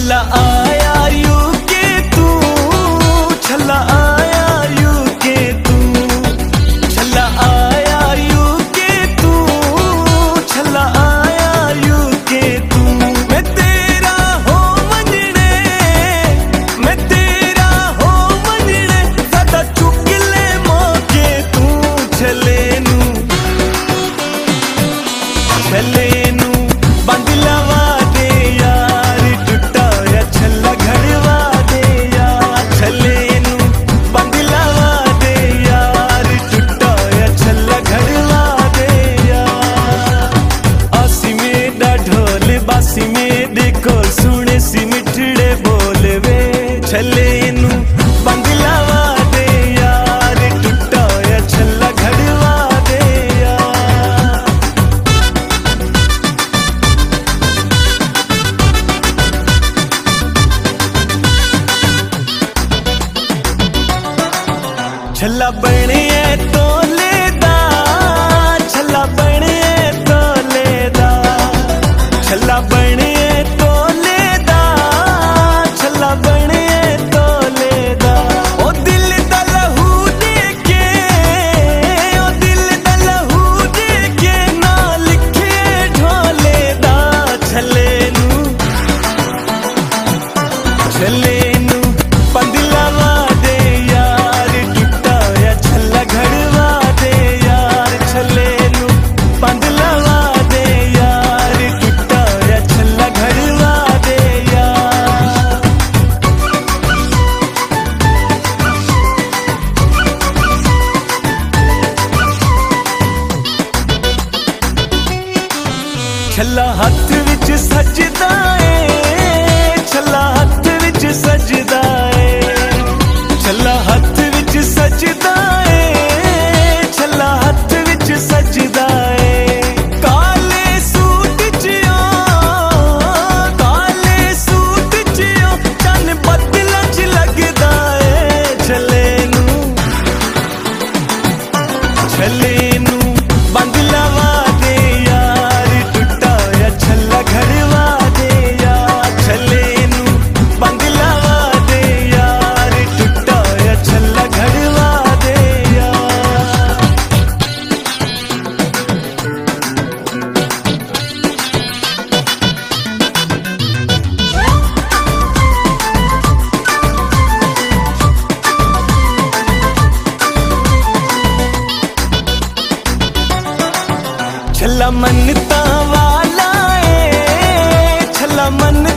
छल्ला आया यू के तू, छल्ला आया यू के तू, छल्ला आया यू के तू, छल्ला आया यू के तू। मैं तेरा हो मंजने, मैं तेरा हो मंजने, सदा चुक ले मौके तू। छले नू छले नू बंद लवा दे यार, टुटा या छल्ला घड़वा दे यार। छले नू बंद लवा दे यार, टुटा या छल्ला घड़वा दे यार। आसी में दा ढोल बासी में देखो सुने सी मिठड़े बोल वे। छले नू बंद लवा दे यार, टुटा या छल्ला घड़वा दे यार। छल्ला बने तो लेदा, छल्ला बने तो लेदा, छल्ला बने तो लेदा, छल्ला बने तो लेदा। ओ दिल दा लहू दे के, ओ दिल दा लहू दे के ना लिखे ढोले दा। छले नू छले नू बंद लवा दे यार, टुटा या छल्ला घड़वा दे यार। छले नू बंद लवा दे यार, टुटा या छल्ला घड़वा दे यार। छल्ला हथ विच सजदा ए, छल्ला हथ विच सजदा ए, छल्ला हथ विच सजदा ए, छल्ला हथ विच सजदा ए। काले सूट च ओ, काले सूट च ओ, चन बदला च लगदा ए। छले नू छले नू बंद लवा दे यार, टुटा या छल्ला घड़वा दे यार। छले नू बंद लवा दे यार, टुटा या छल्ला घड़वा दे यार। छल्ला मनता वाला ए, छल्ला मन